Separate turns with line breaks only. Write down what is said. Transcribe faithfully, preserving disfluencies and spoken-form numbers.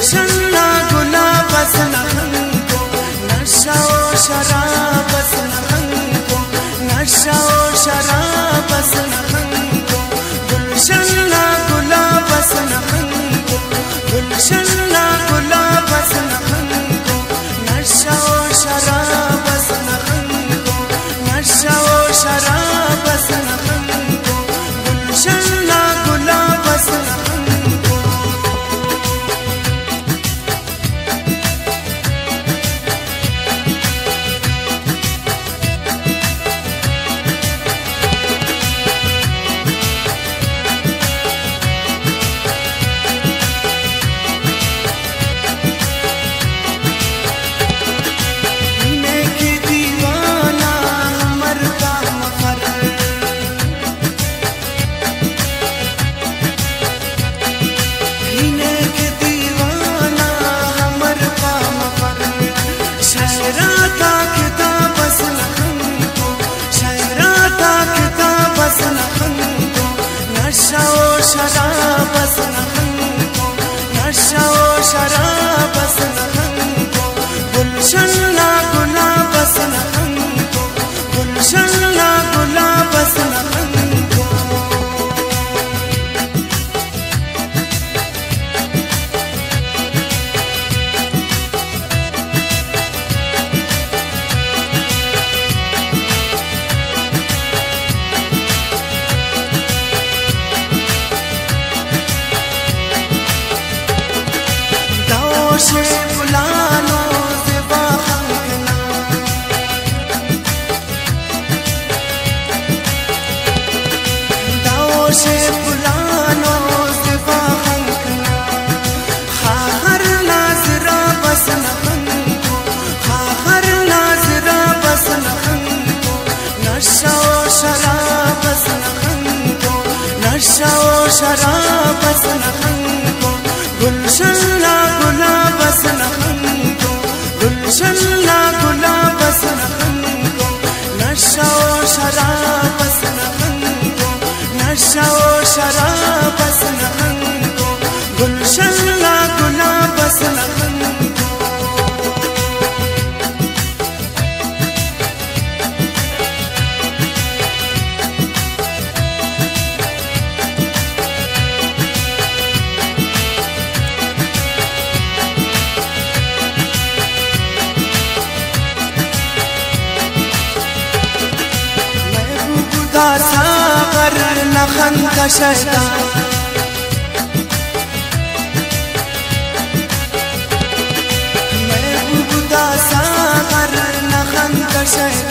गुलशन ना गुलाब को नशा ओ शराब को नशा ओ शराब को गुलशन ना गुलाब को गुलशन ना गुलाब को नशा ओ शराब को नशा ओ शराब को गुलशन ना गुलाब नशा ओ शराब को नशा ओ शराब को गुलशन ना गुलाब को गुलशन ना गुलाब को से बुलानो ज़िबा खंगना दाओ से बुलानो ज़िबा खंगना खाहर नाज़रा बस नखंगो खाहर नाज़रा बस नखंगो नशा ओ शराब नखंगो नशा ओ शराब नखंगो गुलशन ना गुलाब को गुलशन ना गुलाब को नशा ओ शराब को नशा ओ शराब को गुलशन ना गुलाब को सागर नखन का शैतान महबूबा सागर नखन का शैतान